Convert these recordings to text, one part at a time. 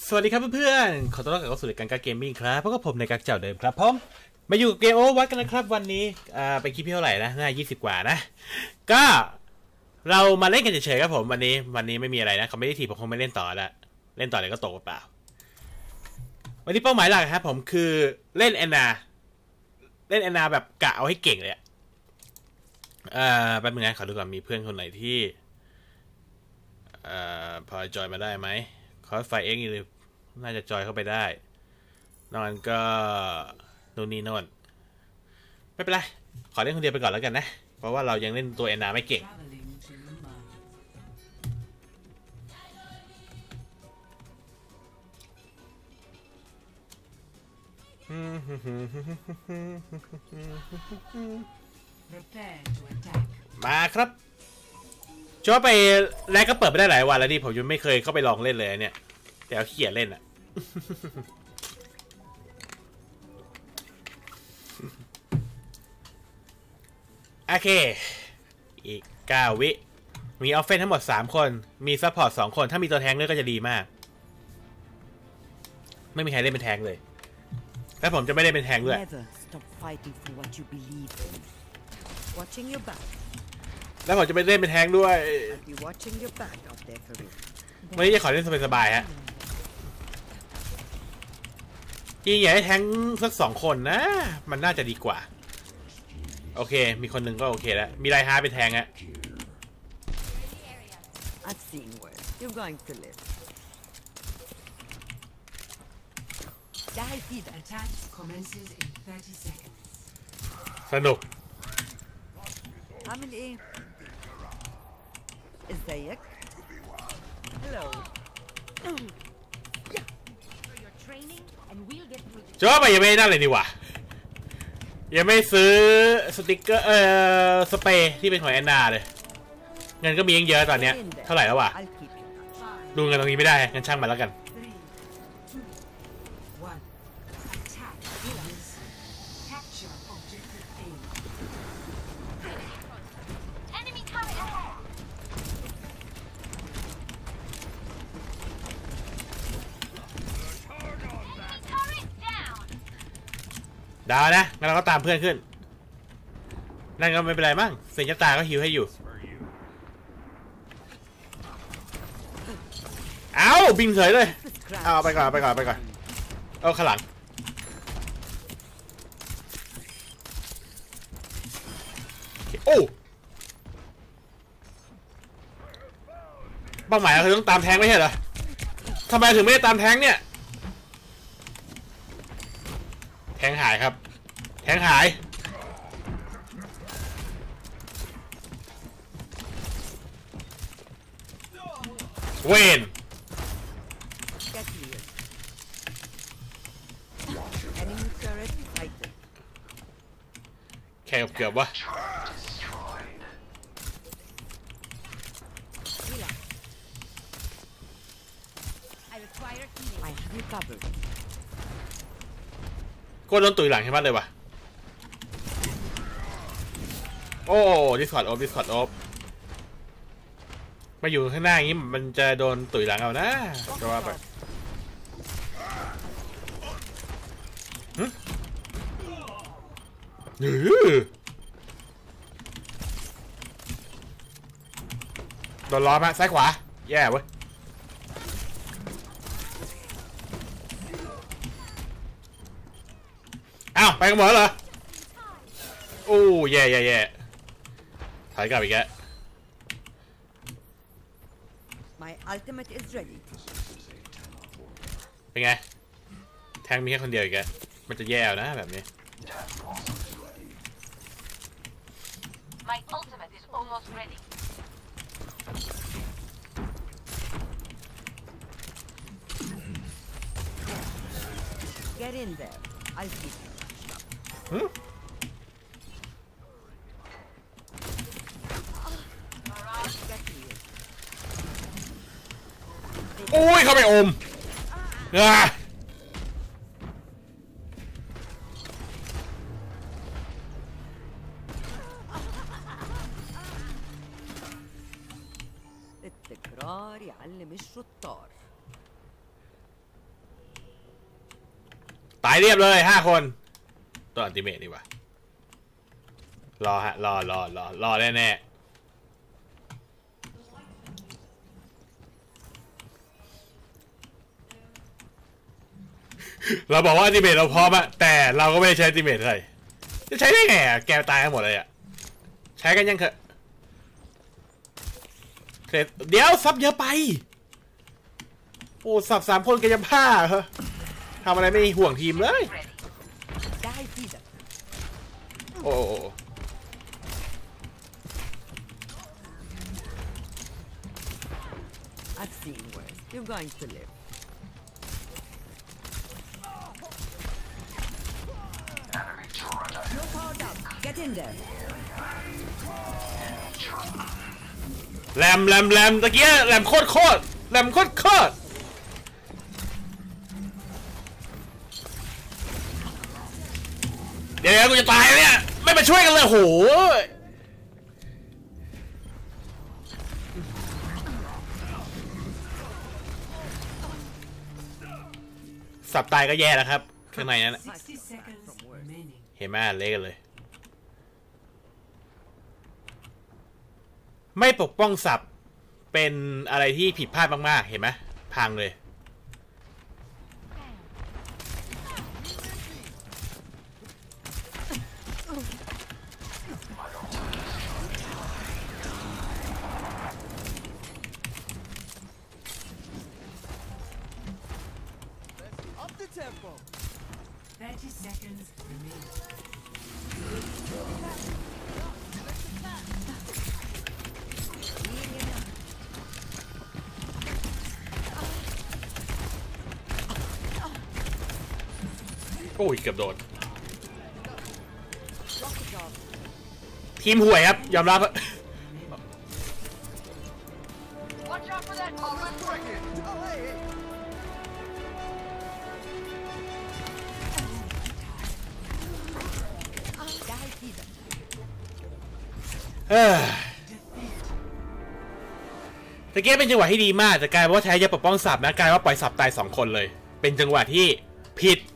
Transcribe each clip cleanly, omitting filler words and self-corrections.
สวัสดีครับเพื่อนๆขอต้อนรับเข้าสู่รายการการเกมมิ่งครับพบกับผมในกักเจ้าเดิมครับผมมาอยู่กับเกมโอเวอร์วัตกันนะครับวันนี้เป็นคลิปที่เท่าไหร่นะน่า20 กว่านะก็เรามาเล่นกันเฉยๆครับผมวันนี้ไม่มีอะไรนะเขาไม่ได้ถีบผมคงไม่เล่นต่อละเล่นต่อเลยก็ตกเปล่าวันนี้เป้าหมายหลักครับผมคือเล่นแอนนาแบบกะเอาให้เก่งเลยแป๊บนึงนะขอดูก่อนมีเพื่อนคนไหนที่พอจอยมาได้ไหมคอร์สไฟเอ็กซ์หรือน่าจะจอยเข้าไปได้นอนก็นู่นนี่โน่นไม่เป็นไรขอเล่นคนเดียวไปก่อนแล้วกันนะเพราะว่าเรายังเล่นตัวแอนนาไม่เก่งมาครับชอบไปแรกก็เปิดไปได้หลายวันแล้วดิผมยังไม่เคยเข้าไปลองเล่นเลยเนี่ยแต่เอาขี้เกียจเล่นอะโอเคอีก9 วิมีออฟเฟนทั้งหมด3 คนมีซัพพอร์ต2 คนถ้ามีตัวแทงด้วยก็จะดีมากไม่มีใครเล่นเป็นแทงเลยแล้วผมจะไม่ได้เป็นแทงด้วยแล้วผมจะไปเล่นเป็นแทงด้วยไม่ได้จะขอเล่นสบายๆฮะจริงอยากให้แทงสัก2 คนนะมันน่าจะดีกว่าโอเคมีคนหนึ่งก็โอเคแล้วมีไรฮาร์เป็นแทงอะสนุกจะว่าไปยังไม่ได้เลยดีกว่ายังไม่ซื้อสติกเกอร์สเปรย์ที่เป็นของแอนนาเลยเงินก็มีเยอะตอนนี้เท่าไหร่แล้ววะดูเงินตรงนี้ไม่ได้งั้นช่างมันแล้วกันดาวนะงั้นเราก็ตามเพื่อนขึ้นนั่นก็ไม่เป็นไรมั้งเซนยตาก็ฮิวให้อยู่เอาบินเฉยเลยเอาไปก่อนเอาข้างหลังโอ้เป้าหมายเราคือต้องตามแทงไม่ใช่เหรอทำไมถึงไม่ได้ตามแทงเนี่ยแทงหายครับแทงหายเวนแค่เกือบวะก็โดนตุยหลังใช่ไหมเลยวะโอ้ดิสคอร์ดออฟมาอยู่ข้างหน้าอย่างนี้มันจะโดนตุยหลังเอานะก็ว่าไปโดนล้อมาซ้ายขวาแย่เว้ยอ้าวไปกันหมดเหรอโอ้แย่ถอยกลับอีกแล้วเป็นไงแทงมีแค่คนเดียวอีกแล้วมันจะแย่นะแบบนี้โอ้ยเข้าไปอม التكرار يعلم الشطار ตายเรียบเลย5 คนตัวอัลติเมทดีกว่ารอฮะรอแน่เราบอกว่าอัลติเมทเราพร้อมอะแต่เราก็ไม่ได้ใช้อัลติเมทอะไรจะใช้ได้ไงอะแกตายกันหมดเลยอะใช้กันยังเถอะเดี๋ยวซับเยอะไปโอ้สับ3 คนแกจะบ้าเหรอทำอะไรไม่ห่วงทีมเลยโอ้ I've seen worse. You're going to live. No power down. Get in there. แรมตะเกียแรมโคตรแรมโคตรเดี๋ยวกูจะตายแล้วเนี่ยไม่มาช่วยกันเลยโหสับตายก็แย่แล้วครับข้างในนั้นเห็นไหมเละกันเลยไม่ปกป้องสับเป็นอะไรที่ผิดพลาดมากๆเห็นไหมพังเลยโอ้ยเกือบโดนทีมห่วยครับยอมรับตะเกียบเป็นจังหวะที่ดีมากแต่กลายว่าแท้จะปกป้องสับนะกลายว่าปล่อยสับตาย2 คนเลยเป็นจังหวะที่ผิด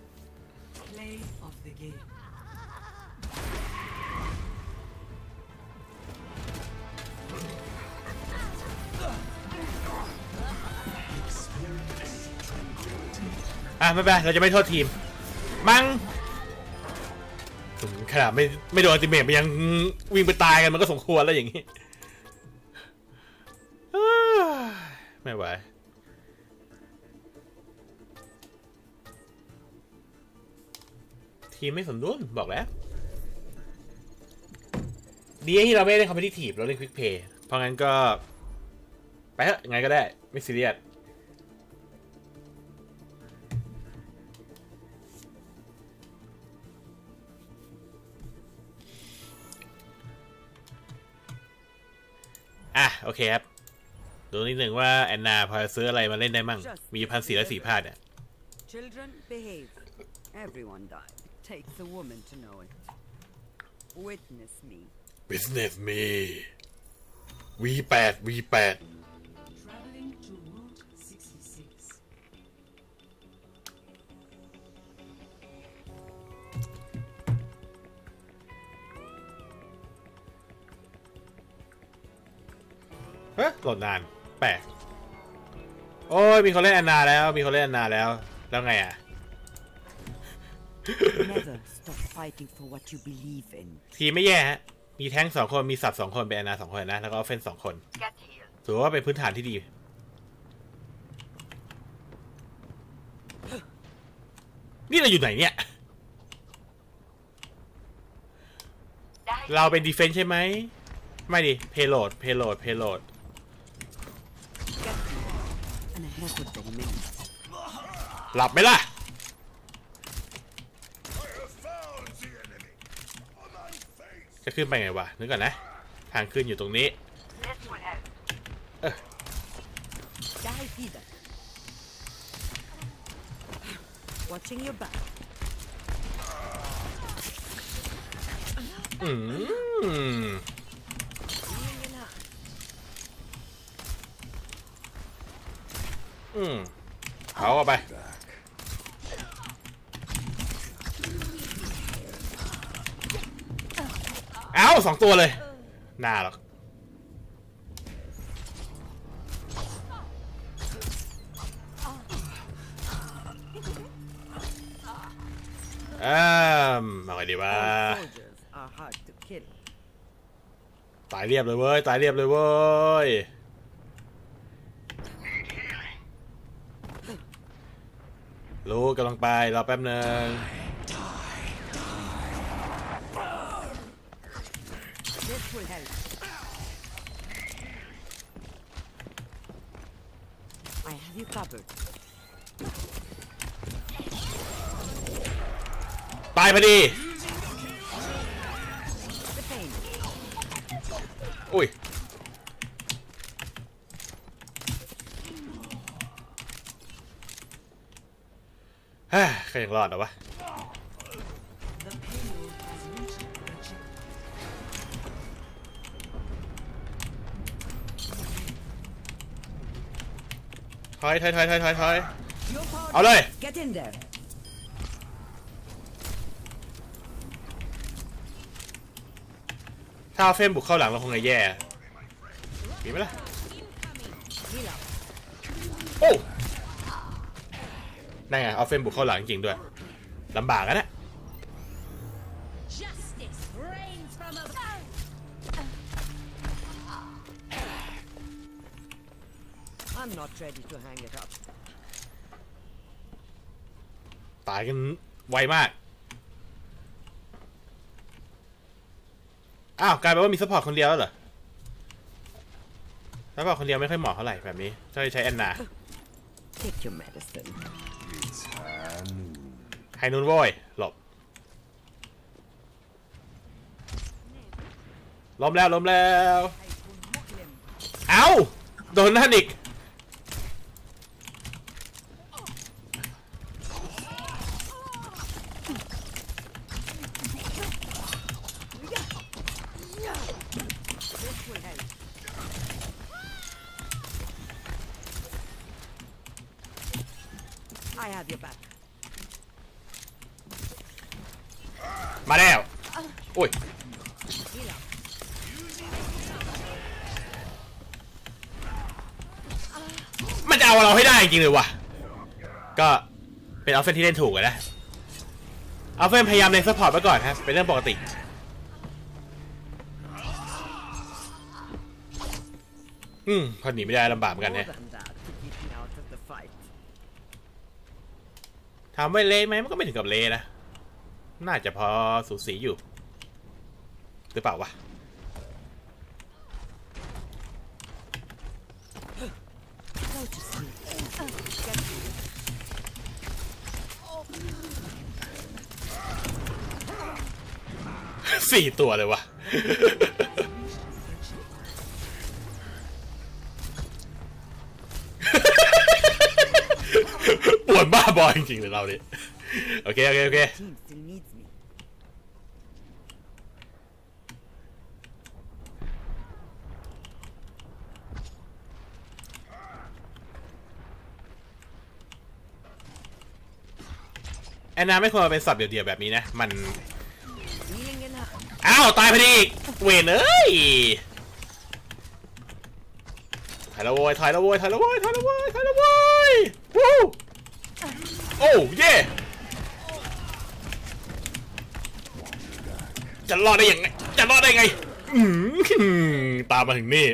ไม่เป็นไรเราจะไม่โทษทีมมั้งขนาดไม่โดนอัลติเมทมันยังวิ่งไปตายกันมันก็สมควรแล้วอย่างนี้ไม่ไหวทีมไม่สมดุลบอกแล้วดีที่เราไม่เล่นคอมเพทิทีฟเราเล่นควิกเพย์เพราะงั้นก็ไปเถอะไงก็ได้ไม่ซีเรียสโอเคครับดูนิดหนึ่งว่าแอนนาพอจะซื้ออะไรมาเล่นได้มั่งมี1,404 พาดเนี่ย Children behave. Everyone died. It takes a woman to know it. Witness me. Business me. V8 Traveling to Route 66. โหลดนานแปลกโอ้ยมีคนเล่นแอนนาแล้วแล้วไงอ่ะ Never stop fighting for what you believe in. ทีไม่แย่ฮะมีแท้ง2 คนมีสับ2 คนเป็นแอนนา2 คนนะแล้วก็เฟน2 คนถือว่าเป็นพื้นฐานที่ดีนี่เราอยู่ไหนเนี่ยเราเป็นดีเฟนส์ใช่ไหมไม่ดิเพโลดหลับไหมล่ะจะขึ้นไปไงวะนึกก่อนนะทางขึ้นอยู่ตรงนี้ Watching your back. เอาไปเอ้า2 ตัวเลยน่าหรอกมาไงดีวะ Soldiers are hard to kill. ตายเรียบเลยเว้ยตายเรียบเลยเว้ยรู้กำลังไปรอแป๊บนึง This will help. I have you covered. ตายพอดี The pain. อุ้ยฮ่าใครยังรอดเหรอวะ The payload has reached the checkpoint. ถอย Your part. เอาเลย Get in there. ถ้าเอาเฟรมบุกเข้าหลังเราคงจะแย่มีไหมล่ะ Heal up. โอ้นั่นไงเอาเฟรมบุกเข้าหลังจริงด้วยลำบากอะนะ Justice reigns from above. I'm not ready to hang it up. ตายกันไวมากอ้าวกลายเป็นว่ามีซัพพอร์ตคนเดียวแล้วเหรอซัพพอร์ตคนเดียวไม่ค่อยเหมาะเท่าไหร่แบบนี้จะใช้แอนนา Take your medicine. ไฮนูนโว้ยหลบล้มแล้วเอ้าโดนนั่นอีก I have your back. มาแล้วอุ้ย Heal up. มันจะเอาเราให้ได้จริงเลยวะก็เป็นอัลเฟนที่เล่นถูกนะอัลเฟนพยายามเล่นซัพพอร์ตไว้ก่อนครับเป็นเรื่องปกติพอหนีไม่ได้ลำบากเหมือนกัน More เนี่ย than that to keep me out of the fight. ถามว่าเละไหมมันก็ไม่ถึงกับเละนะน่าจะพอสูสีอยู่หรือเปล่าวะ Go to sleep. Get 4 ตัวเลยวะ ปวดบ้าบอจริงๆเลยเราเนี่ยโอเค team still needs me. แอนนาไม่ควรมาเป็นสับเดี่ยวๆแบบนี้นะมัน Healing in her. อ้าวตายพอดีอีกเวนเอ้ยถอยแล้วโว้ยวู้โอ้เย่จะรอดได้ยังไงตามมาถึงนี่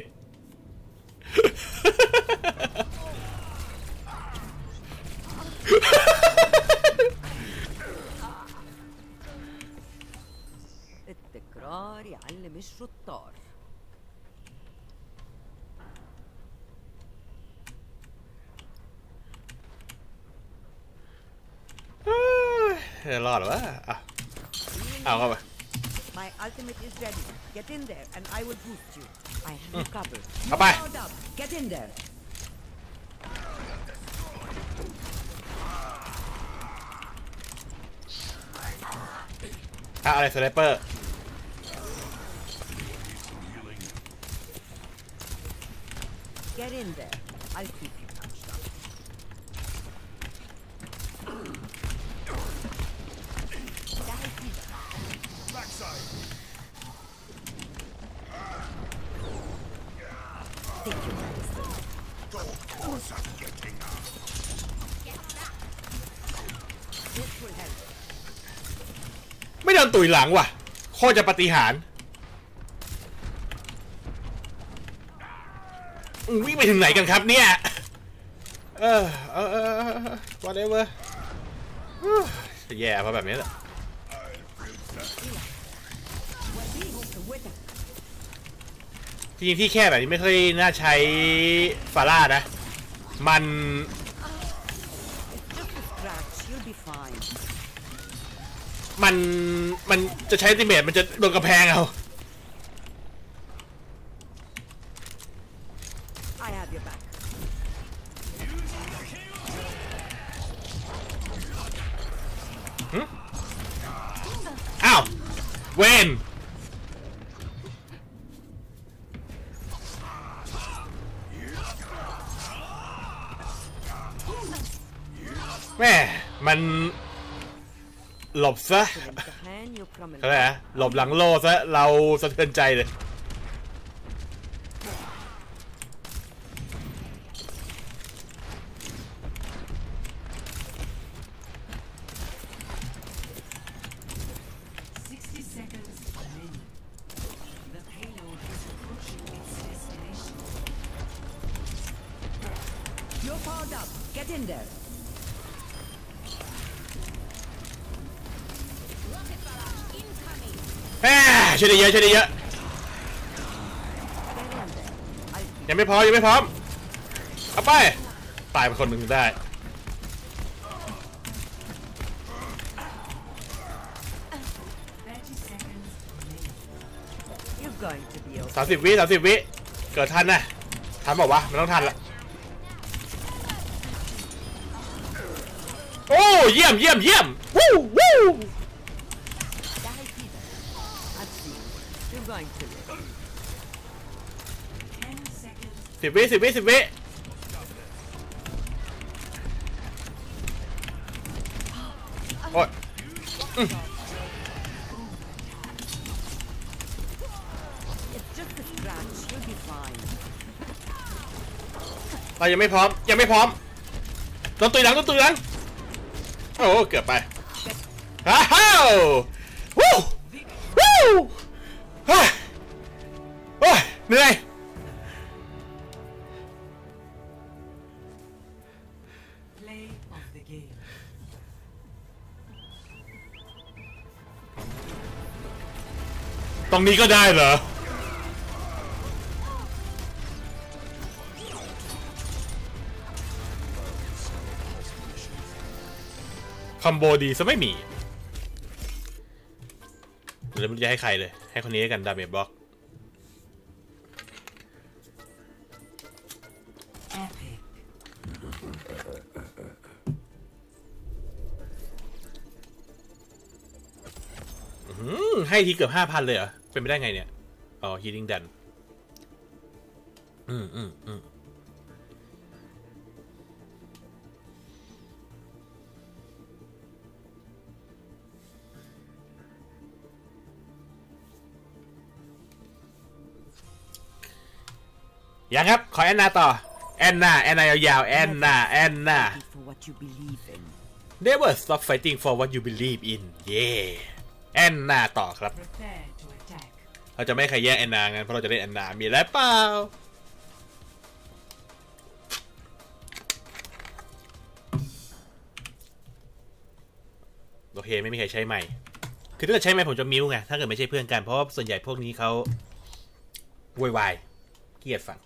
التكرار يعلم الشطار. รอดหรอวะเอาเข้าไป My ultimate is ready. Get in there and I will boost you. I have you covered. เข้าไป Powered up. Get in there. อะไรสไนเปอร์ Get in there. I'll keep you patched up. โดนตุยหลังว่ะโคตรจะปาฏิหาริย์วิ่งไปถึงไหนกันครับเนี่ยwhatever แย่เพราะแบบนี้แหละจริงๆที่แค่แบบนี้ไม่ค่อยน่าใช้ฟาร่านะมันจะใช้ติเมตมันจะโดนกระแพงเอาอ้าวเวนแม่มันหลบซะอะไรนะหลบหลังโลซะเราสะเทือนใจเลยช่วยได้เยอะช่วยได้เยอะยังไม่พร้อมเอาไปตายเป็นคนหนึ่งได้30 วิเกิดทันนะทันบอกว่ามันต้องทันละโอ้เยี่ยมวู้10 วิโอ้ยเรายังไม่พร้อมโดนตุยหลังโอ้เกือบไปว้าววู้โอ้ยเหนื่อยตรงนี้ก็ได้เหรอคอมโบดีซะไม่มีหรือมันจะให้ใครเลยให้คนนี้กันดาเมจบล็อกให้ทีเกือบ 5,000 เลยเหรอเป็นไปได้ไงเนี่ยอ๋อ healing done ยังครับขอแอนนาต่อแอนนายาวๆแอนนา Never stop fighting for what you believe in เย่แอนนาต่อครับเราจะไม่ใครแย่งแอนนางั้นเพราะเราจะเล่นแอนนามีอะไรเปล่าโอเคไม่มีใครใช้ใหม่คือถ้าเกิดใช้ใหม่ผมจะมิวไงถ้าเกิดไม่ใช่เพื่อนกันเพราะว่าส่วนใหญ่พวกนี้เขาโวยวายเกลียดฟัง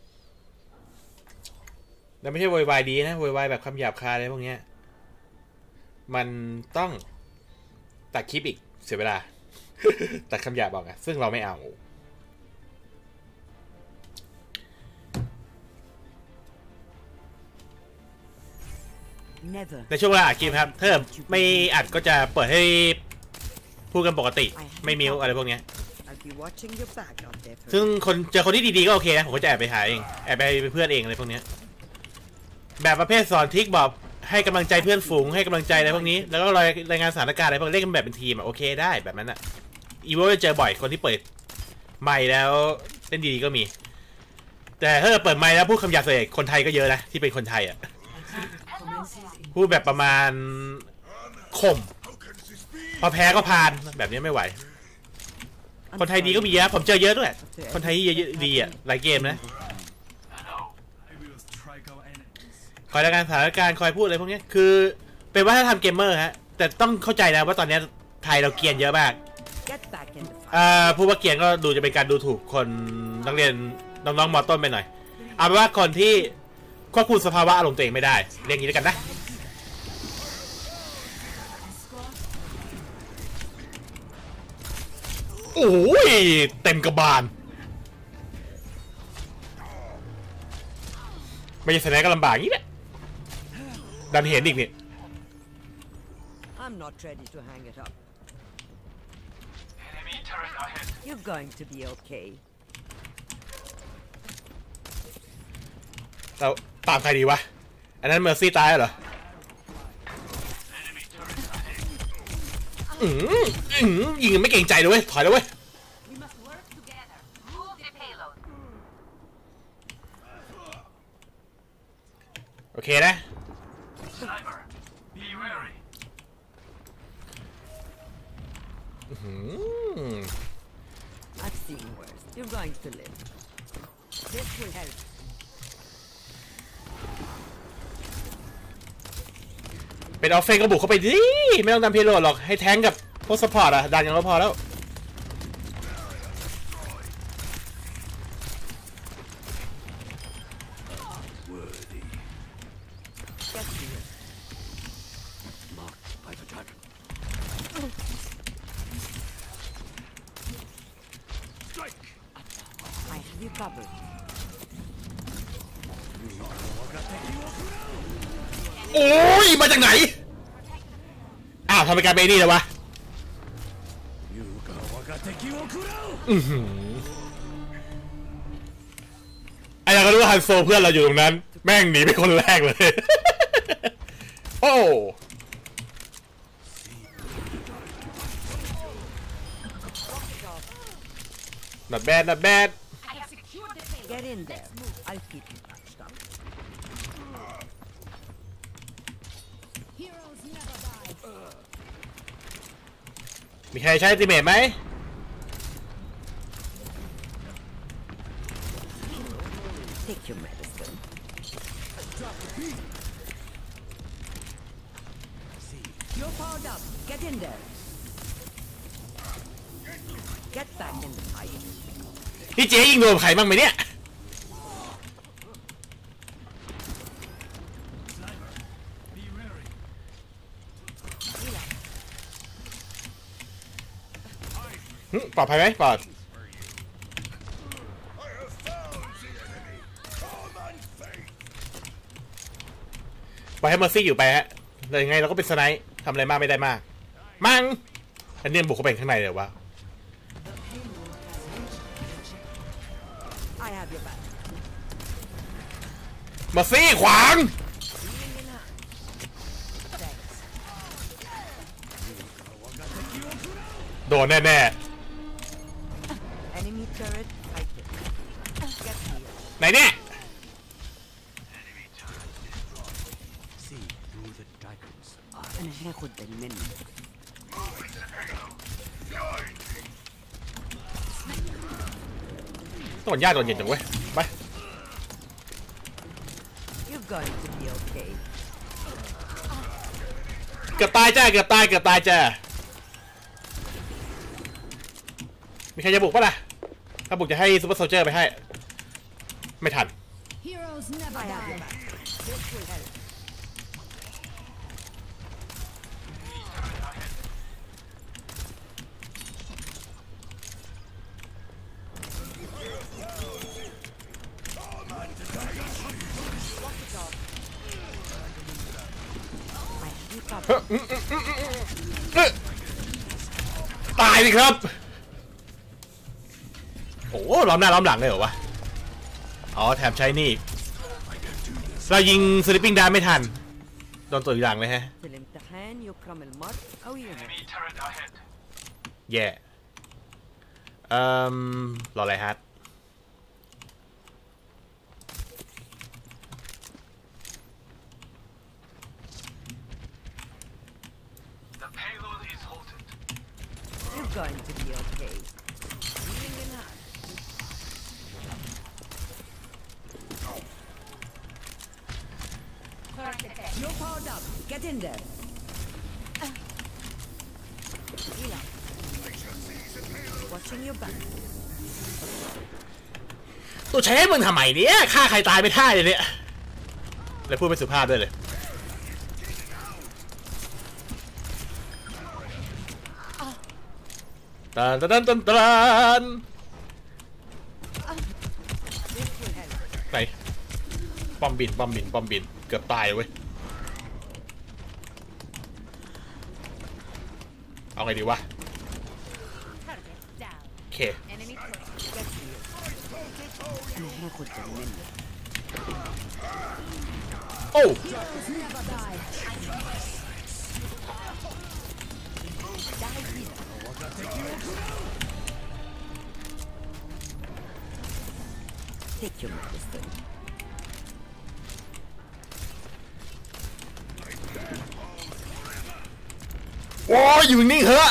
แล้วไม่ใช่โวยวายดีนะโวยวายแบบคำหยาบคายอะไรพวกนี้มันต้องตัดคลิปอีกเสียเวลา ตัดคำหยาบบอกอะซึ่งเราไม่เอาในช่วงเวลาอัดคลิปครับถ้าไม่อัดก็จะเปิดให้พูดกันปกติไม่มิวอะไรพวกนี้ซึ่งคนเจอคนที่ดีๆก็โอเคนะผมก็จะแอบไปหาเองแอบไปเพื่อนเองอะไรพวกนี้แบบประเภทสอนทริคบอกให้กำลังใจเพื่อนฝูงให้กำลังใจอะไรพวกนี้แล้วก็รายงานสถานการณ์อะไรพวกเล่นกันแบบเป็นทีมโอเคได้แบบนั้นอะอีโวจะเจอบ่อยคนที่เปิดไมค์แล้วเล่นดีๆก็มีแต่ถ้าเปิดไมค์แล้วพูดคำหยาบใส่คนไทยก็เยอะนะที่เป็นคนไทยอะพูดแบบประมาณข่มพอแพ้ก็ผ่านแบบนี้ไม่ไหว คนไทยดีก็มีเยอะผมเจอเยอะด้วยคนไทยเยอะดีอ่ะหลายเกมนะคอยรายการสถานการณ์คอยพูดอะไรพวกนี้คือเป็นว่าถ้าทำเกมเมอร์ฮะแต่ต้องเข้าใจนะว่าตอนนี้ไทยเราเกรียนเยอะมากผู้ว่าเกรียนก็ดูจะเป็นการดูถูกคนนักเรียนน้องๆม.ต้นไปหน่อยเอาเป็นว่าคนที่ควบคุมสภาวะอารมณ์ตัวเองไม่ได้เรียกงี้แล้วกันนะโอ้ยเต็มกระบาลไม่ใช่แสดงก็ลำบากอย่างนี้แหละดันเห็นอีกนี่ I'm not ready to hang it up. You're going to be okay. เราตามใครดีวะอันนั้นเมอร์ซี่ตายเหรอยิงไม่เก่งใจเลยเว้ยถอยแล้วเว้ยโอเคนะ I've seen worse. You're going to live. This will help. เป็นออฟเฟนก็บุกเข้าไปดิไม่ต้องทำเพลโลหรอกให้แทงกับพวกซัพพอร์ตอะดันอย่างเราพอแล้วโอ้ยมาจากไหนอ้าวทำไมกลายเป็นนี่เลยวะไอ้เราก็รู้ว่าฮันโซเพื่อนเราอยู่ตรงนั้นแม่งหนีไปคนแรกเลยโอ้not bad not bad Get in there. I'll keep you patched up. Heroes never die. มีใครใช้ติเมทไหม Take your medicine. You're powered up. Get in there. Get back in the fight. พี่เจ๊ยิงโดนใครบ้างไหมเนี่ยปลอดภัยไหมปลอดปล่อยให้เมอร์ซี่อยู่ไปฮะแต่ยังไงเราก็เป็นสไนป์ทำอะไรมากไม่ได้มากมั่งอันนี้บุกเข้าไปข้างในเลยวะเมอร์ซี่ขวางโดนแน่ๆไหนเนี่ยโดนยากโดนเย็นจังเว้ยไปเกือบตายจ้าเกือบตายจ้ามีใครจะบุกปะล่ะถ้าบุกจะให้ซูเปอร์โซลเจอร์ไปให้ไม่ทัน Heroes never die. ตายดิครับโอ้ล้อมหน้าล้อมหลังเลยเหรอวะอ๋อแถมใช้นี่เรายิงสลิปปิ้งดาไม่ทันโดนตัวอีกหลังเลยฮะแย่รออะไรฮะ going to be okay. Healing in hand. You're powered up. Get in there. Heal up. Watching your back. ตัวใช้ให้มึงทำไมเนี่ยฆ่าใครตายไม่ได้เลยเนี่ยแล้วพูดไม่สุภาพด้วยเลยตันตันตันตันตันไหนป้อมบินป้อมบินป้อมบินเกือบตายเว้ยเอาไงดีวะโอเคโอ้ Heroes never die. โอ้ยอยู่นิ่งๆเหอะ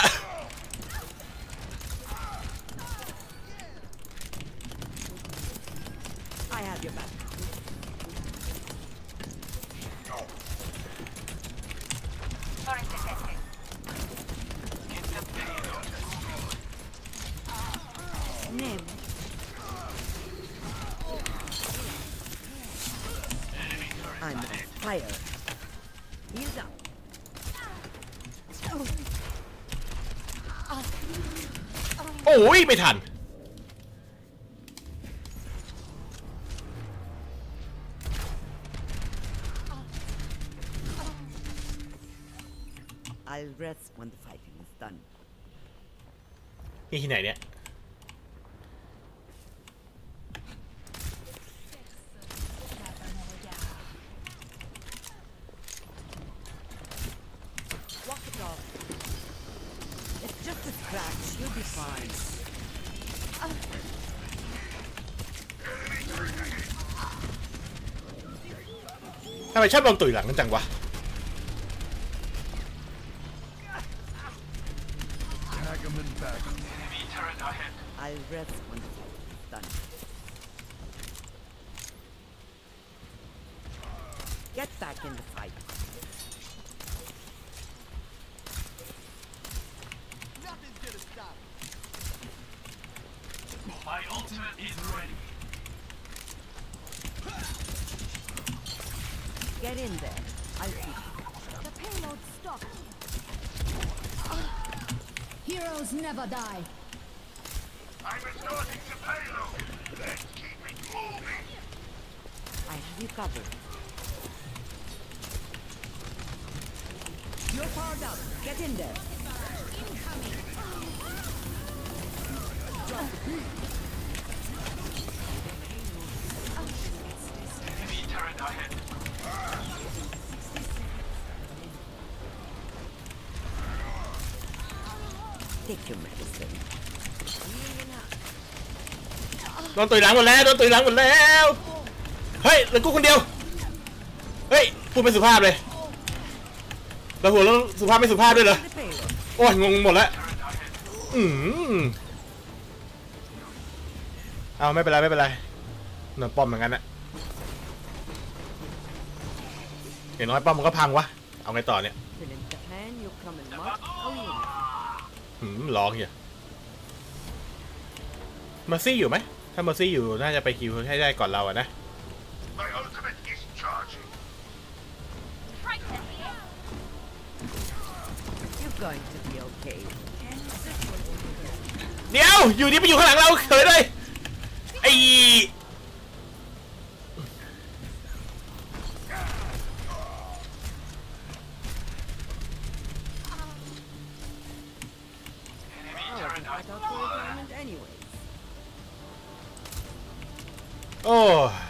I have your back. Name. I'm on fire. Heels up. โอ้ยไม่ทัน I'll rest when the fighting is done. นี่ที่ไหนเนี่ย Walk it off. It's just a scratch. You'll be fine. ทำไมชอบลงตุ๋ยหลังกันจังวะ I'll rest when the fighting is done. Get back in the fight. Nothing's gonna stop. My ultimate is ready. Get in there. I'll see. The payload stopped. Heroes never die. I'm resorting to payload. Let's keep it moving. I have you covered. You're powered up. Get in there. Enemy turret ahead. Take your medicine. โดนตุ๋ยหลังหมดแล้วโดนตุ๋ยหลังหมดแล้วเฮ้ยเหลือกูคนเดียวเฮ้ยพูดไม่สุภาพเลยเราหัวเราสุภาพไม่สุภาพด้วยเหรอ The payload. โอ้ยงงหมดแล้วเอาไม่เป็นไรไม่เป็นไรหน่อยป้อมเหมือนกันนะอย่างน้อยป้อมมันก็พังวะเอาไงต่อเนี่ย Fill in Japan, you come and march. Oh, yeah. ร้องเหี้ยมาซี่อยู่ไหมถ้ามาซี่อยู่น่าจะไปคิวให้ได้ก่อนเราอะนะ My ultimate is charging. You're going to be okay. เดี๋ยวอยู่นี่ไปอยู่ข้างหลังเราเฉยเลยไอ้ Oh, I thought for retirement anyways. โอ้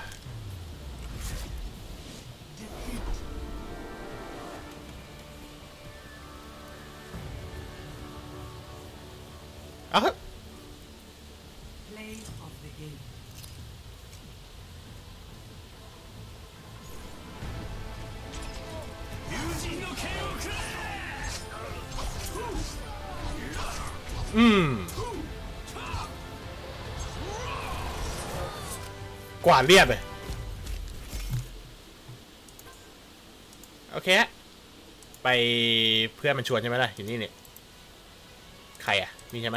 เอาเถอะ Play of the game. กวาดเรียบเลยโอเคไปเพื่อนมันชวนใช่ไหมล่ะอยู่นี่เนี่ยใครอ่ะนี่ใช่ไหม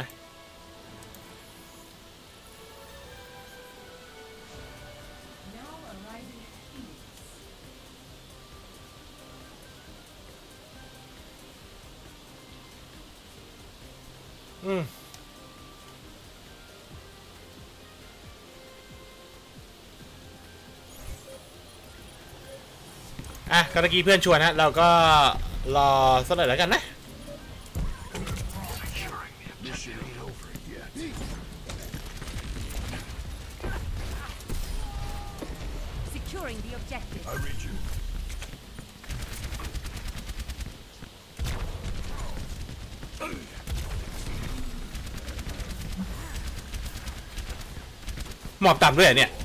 อ่ะก็ตะกี้เพื่อนชวนฮะเราก็รอสักหน่อยแล้วกันนะหมอบต่ำด้วยเนี่ย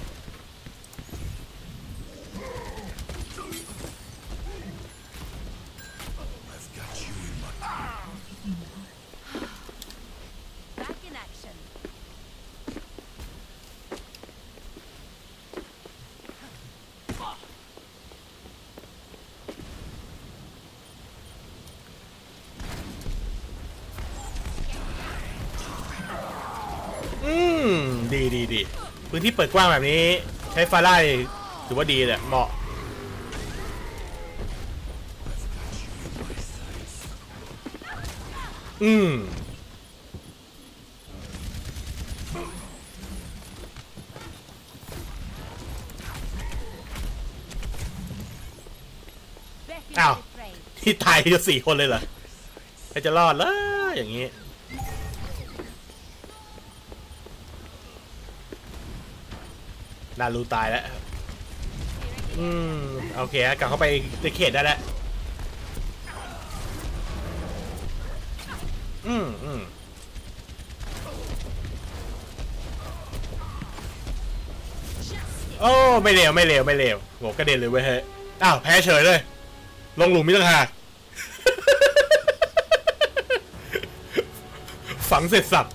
ดีพื้นที่เปิดกว้างแบบนี้ใช้ฟาร่าถือว่าดีแหละเหมาะอ้าวที่ตายจะ4 คนเลยเหรอใครจะรอดล่ะอย่างนี้นารูตายแล้วโอเคกลับเข้าไปในเขตได้แล้วโอ้ไม่เลวโหกระเด็นเลยเว้ยเฮ้ยอ้าวแพ้เฉยเลยลงหลุมมิตรหากฝังเสร็จสับ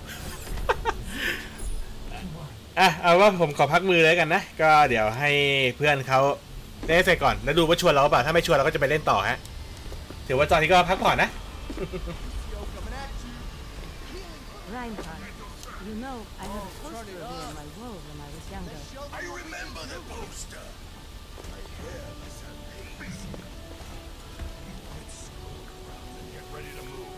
เอาว่าผมขอพักมือเลยกันนะก็เดี๋ยวให้เพื่อนเขาเล่นเสร็จก่อนแล้วดูว่าชวนเราเปล่าถ้าไม่ชวนเราก็จะไปเล่นต่อฮะถือว่าตอนนี้ก็พักผ่อนนะ Reinhardt, you know I had a poster of you on my wall when I was younger. I remember the poster. My hair is amazing. Let's skulk around and get ready to move.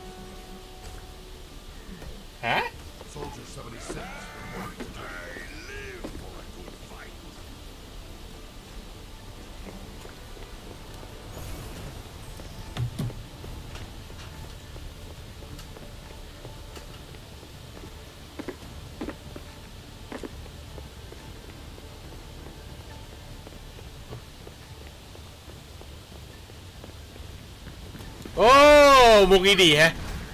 ฮะ Soldier 76. I live for a good fight. โอ้มุกนี้ดีฮะ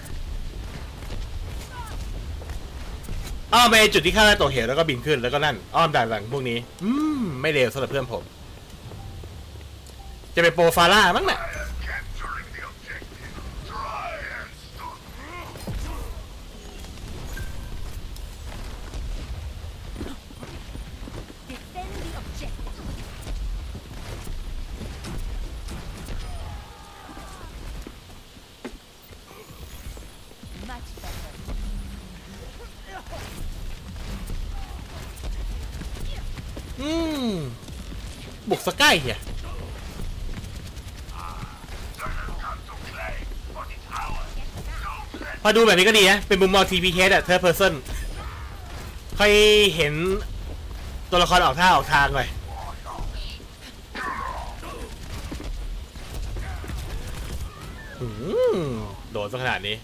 อ้อมไปจุดที่ข้าได้ตัวเหวแล้วก็บินขึ้นแล้วก็นั่นอ้อมด่านหลังพวกนี้ไม่เลวสำหรับเพื่อนผมจะเป็นโปรฟาร่ามั้งน่ะ Capturing the objective. Try and stop. Defend the objective. Much better. บุกสกายเฮียพอดูแบบนี้ก็ดีนะเป็นมุมมอง TPK อะ third person ค่อยเห็นตัวละครออกท่าออกทางหน่อยโดนซะขนาดนี้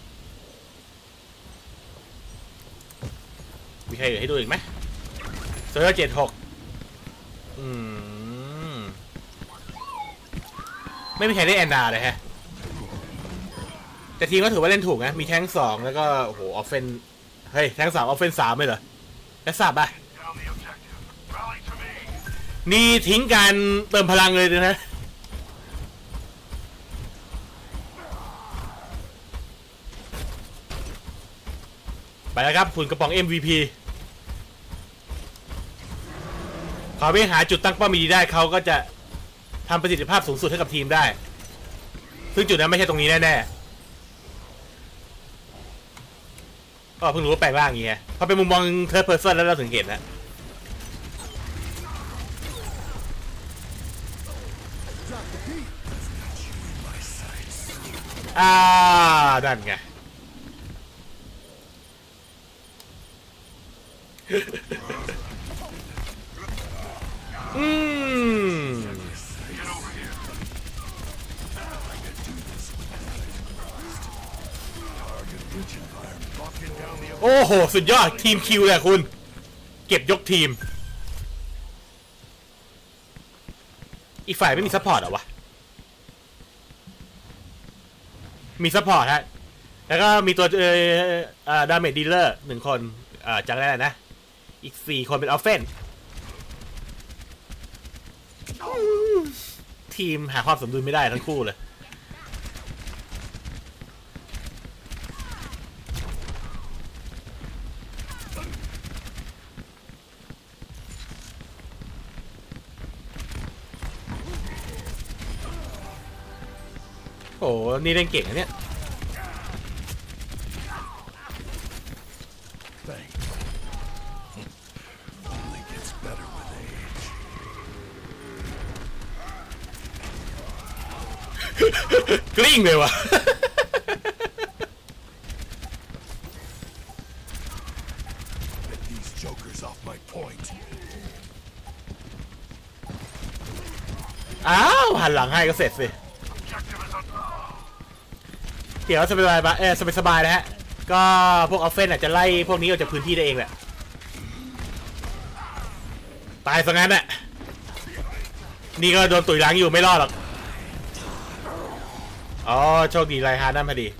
มีใครเหลือให้ดูอีกไหมโซเยอร์76ไม่มีใครได้แอนนาเลยฮะแต่ทีมก็ถือว่าเล่นถูกนะมีแท้ง2แล้วก็โอ้โหออฟเฟนเฮ้ยแท้ง3ออฟเฟน3ไม่เหรอแล้วสับอ่ะนี่ทิ้งการเติมพลังเลยนะไปแล้วครับคุณกระป๋อง MVP เขาไปหาจุดตั้งเป้ามีดีได้เขาก็จะทำประสิทธิภาพสูงสุดให้กับทีมได้ซึ่งจุดนั้นไม่ใช่ตรงนี้แน่ๆก็เพิ่งรู้ว่าแปลงร่างอย่างเงี้ยพอเป็นมุมมองเธอเพอร์เซนแล้วเราถึงเห็นนะนั่นไงโอ้โหสุดยอดทีมคิวเลยคุณเก็บยกทีมอีกฝ่ายไม่มีซัพพอร์ตเหรอวะมีซัพพอร์ตฮะแล้วก็มีตัวดาเมจดีลเลอร์1 คนจากได้นะอีก4 คนเป็นออฟเฟนทีมหาความสมดุลไม่ได้ทั้งคู่เลยโอ้นี่เล่นเก่งนะเนี่ยกลิ้งเลยวะอ้าวหันหลังให้ก็เสร็จสิเดี๋ยวสบายนะฮะก็พวกออฟเฟนอาจจะไล่พวกนี้ออกจากพื้นที่ได้เองแหละตายซะงั้นน่ะนี่ก็โดนตุ๋ยล้างอยู่ไม่รอดหรอกอ๋อโชคดีไรฮานั่นพอดี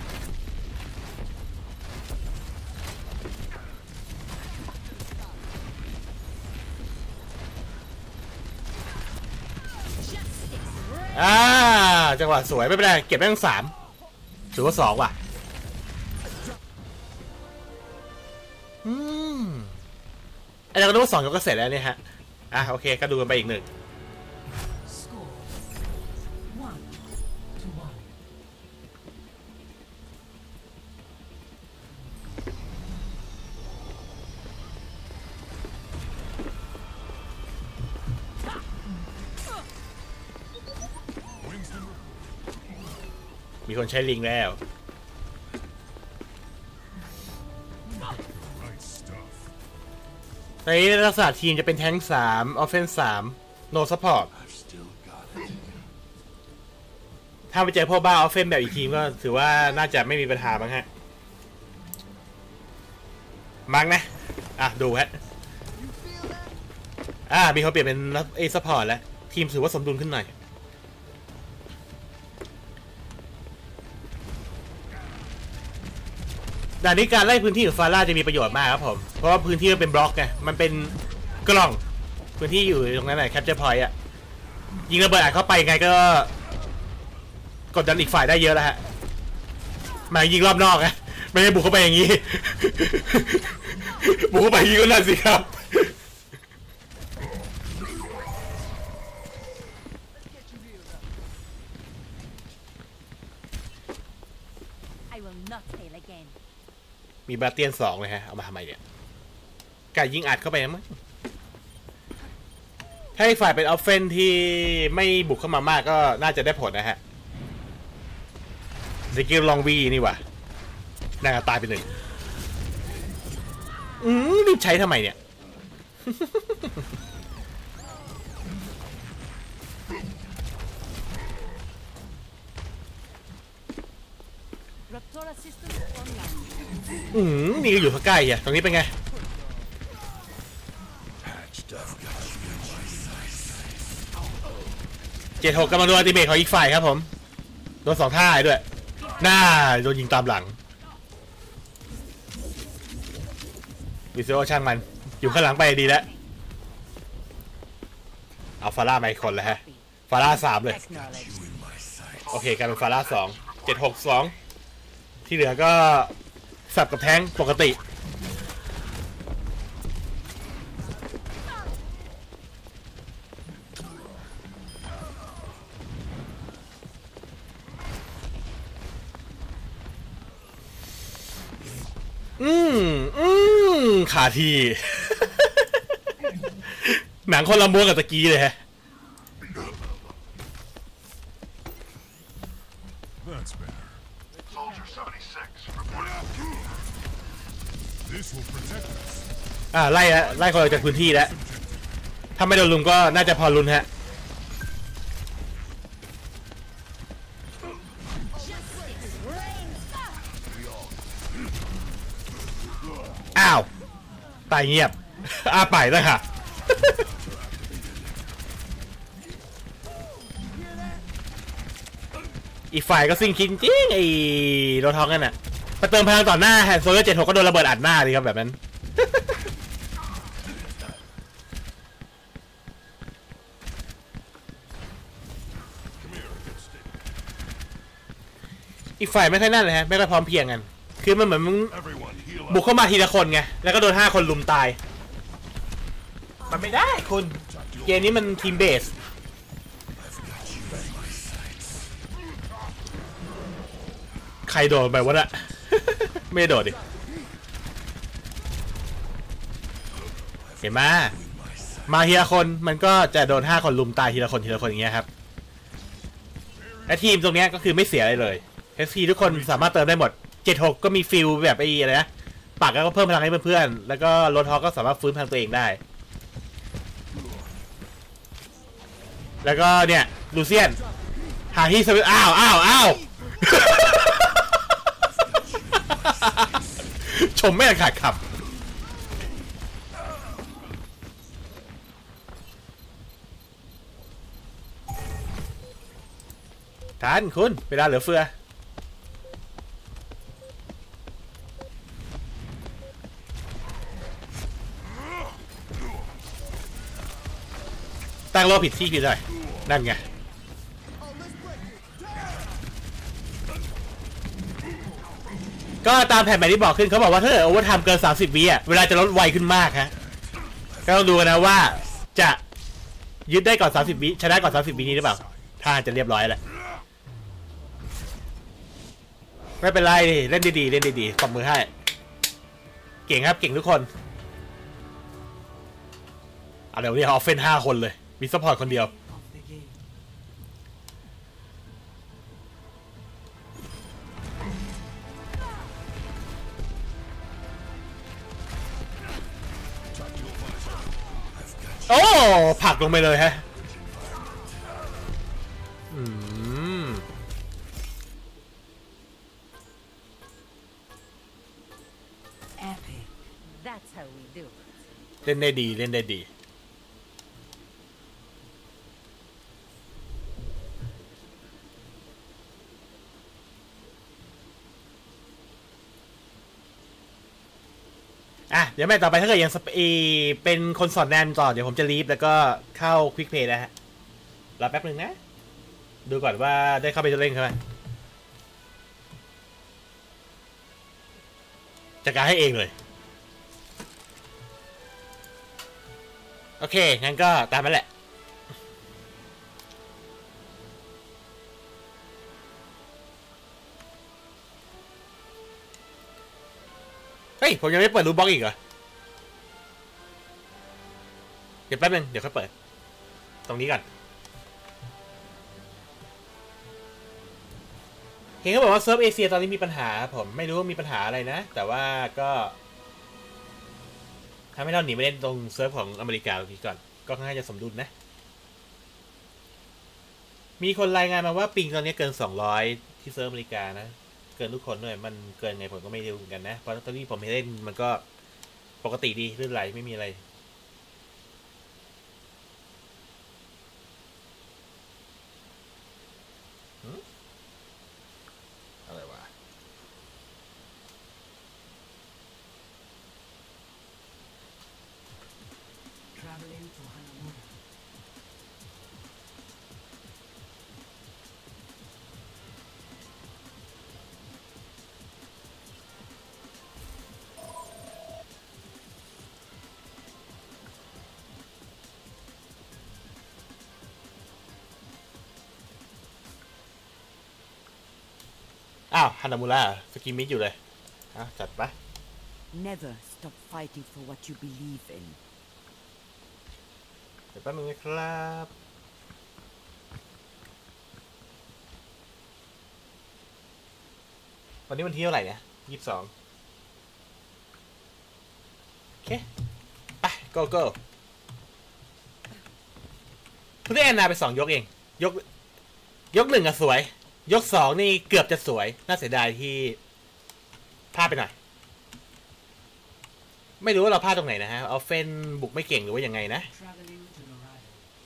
จังหวะสวยไม่เป็นไรเก็บได้ทั้ง3ถือว่า2ว่ะไอ้เราก็นึกว่า2ยกก็เสร็จแล้วเนี่ยฮะโอเคก็ดูกันไปอีก1มีคนใช้ลิงแล้วในลักษณะทีมจะเป็นแทงค์3 ออฟเฟนส์3 no support ถ้าไปเจอพวกบ้าออฟเฟนแบบอีกทีมก็ถือว่าน่าจะไม่มีปัญหามั้งฮะมั้งนะดูฮะมีเขาเปลี่ยนเป็นซัพพอร์ตแล้วทีมถือว่าสมดุลขึ้นหน่อยด่านนี้การไล่พื้นที่ของฟาร่าจะมีประโยชน์มากครับผมเพราะว่าพื้นที่มันเป็นบล็อกไงมันเป็นกล่องพื้นที่อยู่ตรงนั้นแหละแคปเจอร์พอยต์ยิงระเบิดเข้าไปไงก็กดดันอีกฝ่ายได้เยอะแล้วฮะมายิงรอบนอกไงไม่ได้บุกเข้าไปอย่างนี้บุกเข้าไปยิงก็นั่นสิครับมีบาเตียน2เลยฮะเอามาทำไมเนี่ยไก่ยิงอัดเข้าไปมั้งถ้าอีกฝ่ายเป็นออฟเฟนที่ไม่บุกเข้ามามากก็น่าจะได้ผลนะฮะสกิลลองวีนี่ว่ะน่าจะตายไป1รีบใช้ทำไมเนี่ยนี่ก็อยู่ใกล้ๆตรงนี้เป็นไง76กำลังโดนอัลติเมทของอีกฝ่ายครับผมโดน2 ท่าด้วยโดนยิงตามหลังวิซิโอช่างมันอยู่ข้างหลังไปดีแล้วเอาฟาร่ามาอีกคนแล้วฮะฟาร่า3เลยโอเคกลายเป็นฟาร่า2 762ที่เหลือก็สับกับแท้งปกติขาที หนังคนละม้วนกับตะกี้เลยฮะ That's better. Soldier 76, reporting. This will protect us. ไล่คนออกจากพื้นที่แล้วถ้าไม่โดนลุมก็น่าจะพอลุ้นฮะอ้าวตายเงียบไปแล้วค่ะ อีกฝ่ายก็ซิ่งคิดจริงไอ้โรทองกันน่ะไปเติมพลังต่อหน้าแฮนโซล76ก็โดนระเบิดอัดหน้าเลยครับแบบนั้น อีกฝ่ายไม่ค่อยนั่นเลยฮะไม่ค่อยพร้อมเพียงกันคือมันเหมือนบุกเข้ามาทีละคนไงแล้วก็โดน5 คนลุมตายมันไม่ได้คุณเกมนี้มันทีมเบสใครโดดไปวะน่ะ ไม่โดดดิเห็นไหมมาทีละคนมันก็จะโดน5 คนลุมตายทีละคนอย่างเงี้ยครับและทีมตรงเนี้ยก็คือไม่เสียอะไรเลยSP ทุกคนสามารถเติมได้หมด76ก็มีฟิลแบบไอ้อะไรนะปากก็เพิ่มพลังให้เพื่อนๆแล้วก็โรทอก็สามารถฟื้นพลังตัวเองได้แล้วก็เนี่ยลูเซียนหาที่สวิตอ้าว ชมไม่ขาดขับท่านคุณเวลาเหลือเฟือตั้งโลผิดที่ผิดเลยนั่นไงก็ตามแผนแบบที่บอกขึ้นเขาบอกว่าถ้าเกิดโอเวอร์ไทม์เกิน30 วิเวลาจะลดไวขึ้นมากฮะก็ต้องดูกันนะว่าจะยึดได้ก่อน30 วิชนะก่อน30 วินี้หรือเปล่าถ้าจะเรียบร้อยแหละไม่เป็นไรเล่นดีๆตบมือให้เก่งครับเก่งทุกคนเอาเดี๋ยวนี้ออฟเฟน5 คนเลยมีซัพพอร์ตคนเดียวโอ้ผลักลงไปเลยฮะ That's how we do it. เล่นได้ดีเดี๋ยวแม่ต่อไปถ้าเกิดยังเป็นคนสอนแนนต่อเดี๋ยวผมจะลีฟแล้วก็เข้าควิกเพย์นะฮะรอแป๊บนึงนะดูก่อนว่าได้เข้าไปเล่นใช่ไหมจัดการให้เองเลยโอเคงั้นก็ตามนั้นแหละเฮ้ยผมยังไม่เปิดรูทบล็อกอีกเหรอเดี๋ยวแป๊บนึงเดี๋ยวค่อยเปิดตรงนี้ก่อนเห็นเขาบอกว่าเซิร์ฟเอเชียตอนนี้มีปัญหาผมไม่รู้ว่ามีปัญหาอะไรนะแต่ว่าก็ทำให้เราหนีไปเล่นตรงเซิร์ฟของอเมริกาตรงนี้ก่อนก็ค่อนข้างจะสมดุลนะมีคนรายงานมาว่าปิงตอนนี้เกิน200ที่เซิร์ฟอเมริกานะเกินทุกคนด้วยมันเกินไงผมก็ไม่รู้เหมือนกันนะเพราะตอนนี้ผมเล่นมันก็ปกติดีลื่นไหลไม่มีอะไรอะไรวะ Traveling to Hanamura. อ้าวฮานามูระสกิมิดอยู่เลยจัดไป Never stop fighting for what you believe in. เดี๋ยวแป๊บนึงนะครับวันนี้วันที่เท่าไหร่เนี่ย22โอเคไป go go เพิ่งได้แอนนาไป2 ยกเองยก1อะสวยยก2นี่เกือบจะสวยน่าเสียดายที่พลาดไปหน่อยไม่รู้ว่าเราพลาดตรงไหนนะฮะเอาเฟนบุกไม่เก่งหรือว่ายังไงนะ Traveling to Dorado.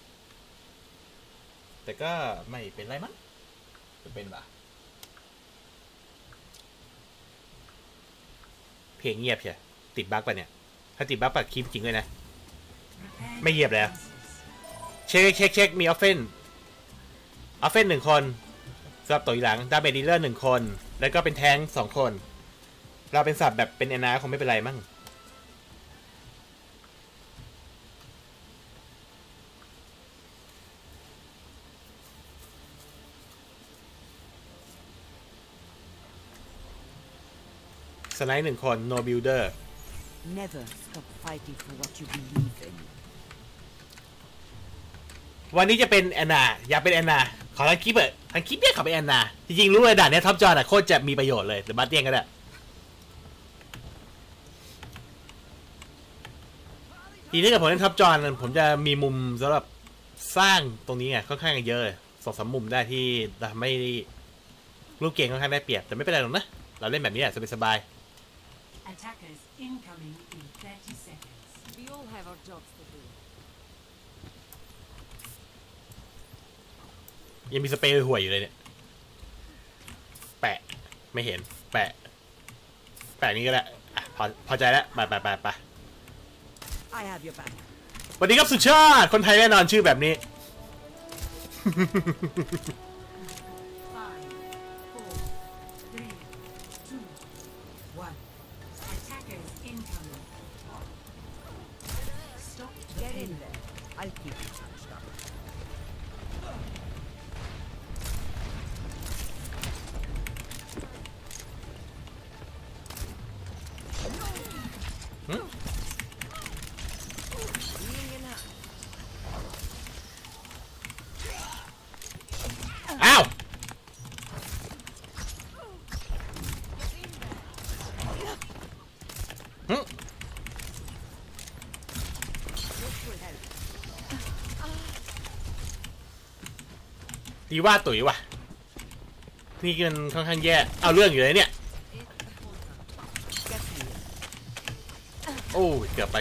แต่ก็ไม่เป็นไรมั้งเป็นปะเพลงเงียบใช่ติดบั๊กป่ะเนี่ยถ้าติดบั๊กปะคลิปจริงเลยนะ Prepare Mấy dẹp nè. defenses. เช็คมีออฟเฟน1 คนสำหรับตัวหลังดาเมจดีลเลอร์1 คนแล้วก็เป็นแทงค์2 คนเราเป็นสับแบบเป็นแอนนาคงไม่เป็นไรมั้งสไนด์1 คน no builder Never stop fighting for what you believe in. วันนี้จะเป็นแอนนาอยากเป็นแอนนาขอทั้งคลิปเนี่ยขอเป็นแอนนาจริงๆรู้เลยด่านนี้ท็อปจอโคตรจะมีประโยชน์เลยหรือบัตเตียงก็ได้ทีนี้ถ้าเกิดผมเล่นท็อปจอผมจะมีมุมสำหรับสร้างตรงนี้ไงค่อนข้างเยอะเลย2-3 มุมได้ที่ทำให้รูปเกมค่อนข้างได้เปรียบแต่ไม่เป็นไรหรอกนะเราเล่นแบบนี้สบาย Attackers incoming in 30 seconds. We all have our jobs to do. ๆยังมีสเปรย์ห่วยอยู่เลยเนี่ยแปะไม่เห็นแปะนี้ก็ได้พอใจแล้วไป I have your back. สวัสดีครับสุชาติคนไทยแน่นอนชื่อแบบนี้ 5, 4, 3, 2, 1. Attackers incoming. Stop the Get in payload. there. I'll keep you charged up. หึ Being in a อ้าวหึ this will help. ดีว่าตุ๋ยว่ะนี่มันค่อนข้างแย่เอาเรื่องอยู่เลยเนี่ย Get me. โอ้ยเกือบไป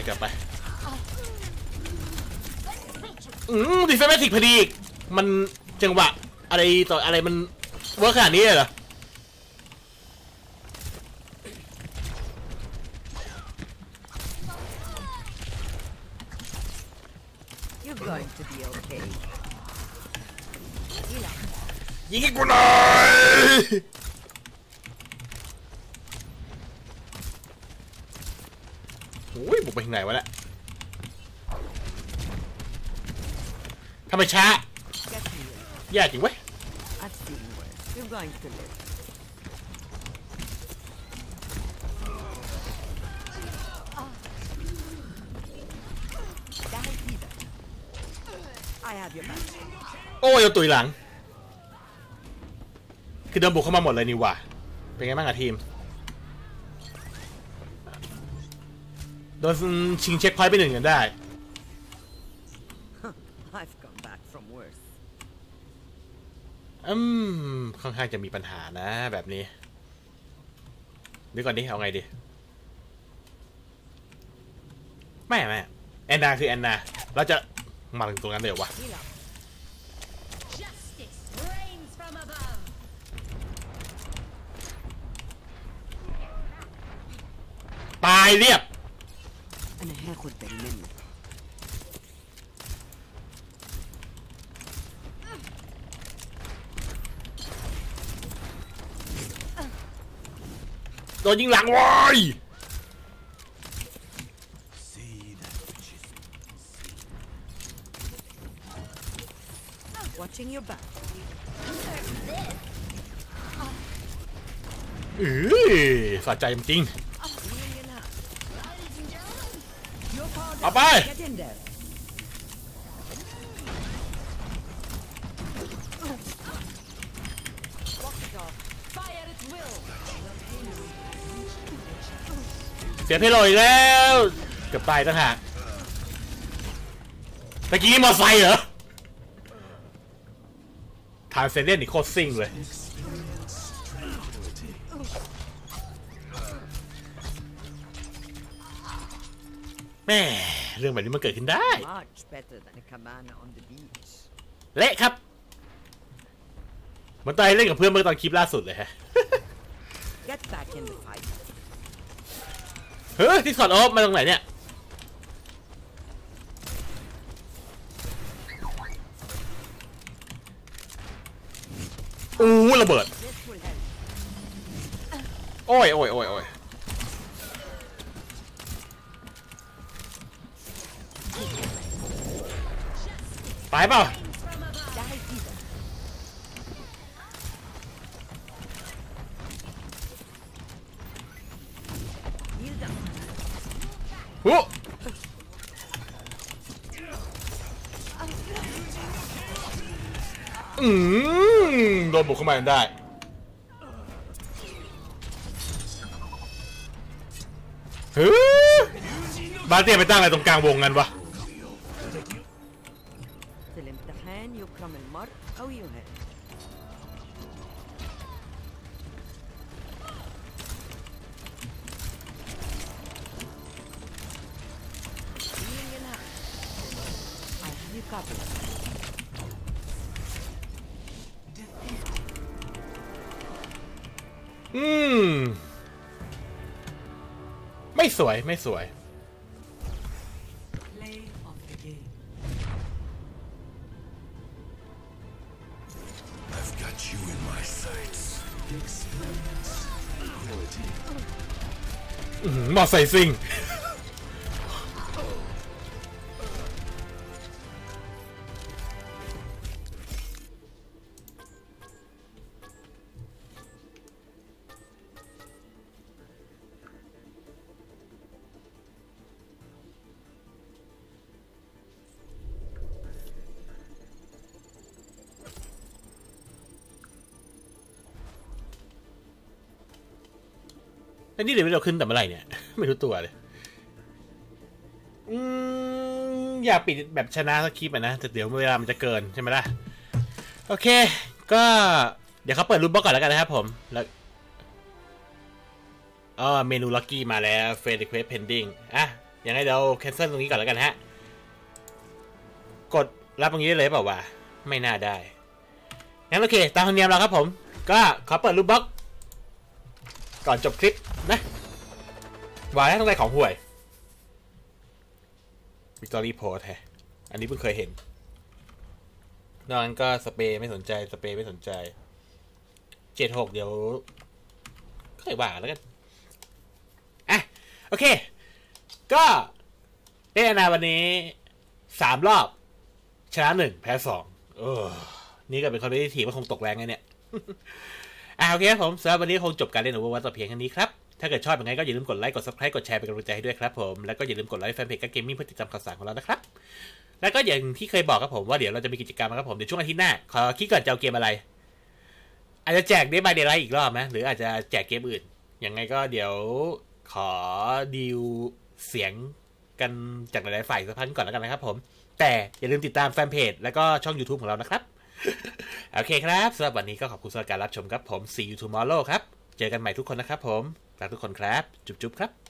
ดีเฟนแมติกพอดีอีกมันจังหวะอะไรต่ออะไรมันเวิร์คขนาดนี้เลยเหรอ You're going to be okay. ยิงให้กูหน่อยโอ้ยบุกไปถึงไหนวะเนี่ยทำไมช้า Get me. แย่จริงเว้ย I've seen worse. You're going to live. I have your back. โอ้ยเอาตุยหลังคือเดินบุกเข้ามาหมดเลยนี่ว่ะเป็นไงบ้างอะทีมโดนชิงเช็คพอยต์ไป1กันได้ I've come back from worse. ค่อนข้างจะมีปัญหานะแบบนี้เดี๋ยวก่อนดิเอาไงดิไม่แอนนาคือแอนนาเราจะมาถึงตรงนั้นเลยเหรอวะ Heal up. Justice reigns from above. ตายเรียบ أنا هاخد بالي منك. โดนยิงหลังวอย See that which is Watching your back. สะใจจริงเอาไป Get in there. Fire at will. เสียเพโลอีกแล้วเกือบตายตั้งหากตะกี้มอไซค์เหรอทางเซเดนนี่โคตรซิ่งเลยแม่เรื่องแบบนี้มันเกิดขึ้นได้ Much better than a cabana on the beach. เละครับเหมันตายเล่นกับเพื่อนเมื่อตอนคลิปล่าสุดเลยฮะ Get back in the fight. เฮ้ยที่สอดออฟมาตรงไหนเนี่ยอู้ระเบิด This will help. โอ้ยโอ้ยโอ้ยโอ้ยตายเปล่า Die either. Kneel down. หูโดนบุกเข้ามาจนได้เฮ้ยบาเตียไปตั้งอะไรตรงกลางวงกันวะ Till imtihan يكرم المرء أو يهان. Healing in hand. I have you covered. ไม่สวยไม่สวย Play of the game. I've got you in my sights. Experience tranquility. มอไซค์ซิ่งอันนี้เดี๋ยวเราขึ้นแต่เมื่อไหร่เนี่ย ไม่รู้ตัวเลยอยากปิดแบบชนะสักคลิปนะแต่เดี๋ยวเวลามันจะเกินใช่ไหมล่ะโอเคก็เดี๋ยวเขาเปิดรูปบล็อกก่อนแล้วกันนะครับผมแล้วเมนูลัคกี้มาแล้วเฟรนด์รีเควสเพนดิ้งอ่ะยังไงเดี๋ยวแคนเซิลตรงนี้ก่อนแล้วกันฮะกดรับตรงนี้ได้เลยเปล่าวะไม่น่าได้งั้นโอเคตามธรรมเนียมเราครับผมก็ขอเปิดรูปบล็อกก่อนจบคลิปนะวายต้องได้ของห่วยวิกตอรี่โพสแฮะอันนี้เพิ่งเคยเห็นนอกนั้นก็สเปรย์ไม่สนใจสเปรย์ไม่สนใจ76เดี๋ยวค่อยว่าแล้วกันอ่ะโอเคก็เล่นนาวันนี้3รอบชนะ1แพ้2นี่ก็เป็นคอนเทนต์ที่มันคงตกแรงไงเนี่ยโอเคครับผมสำหรับวันนี้คงจบการเล่นOverwatchแต่เพียงแค่นี้ครับถ้าเกิดชอบยังไงก็อย่าลืมกดไลค์กด Subscribe กดแชร์เป็นกำลังใจให้ด้วยครับผมแล้วก็อย่าลืมกดไลค์แฟนเพจกั๊กเกมมิ่งเพื่อติดตามข่าวสารของเรานะครับแล้วก็อย่างที่เคยบอกครับผมว่าเดี๋ยวเราจะมีกิจกรรมครับผมในช่วงอาทิตย์หน้าขอคิดก่อนจะเอาเกมอะไรอาจจะแจกDead by Daylightอีกรอบไหมหรืออาจจะแจกเกมอื่นยังไงก็เดี๋ยวขอดีลเสียงกันจากหลายๆฝ่ายสักพักก่อนแล้วกันนะครับผมแต่อย่าลืมติดตามแฟนเพจแล้วก็ช่อง YouTube ของเรานะครับโอเคครับสำหรับวันนี้ก็ขอบคุณสำหรับการรับชมครับผม See you tomorrow ครับเจอกันใหม่ทุกคนนะครับผมรักทุกคนครับจุ๊บๆครับ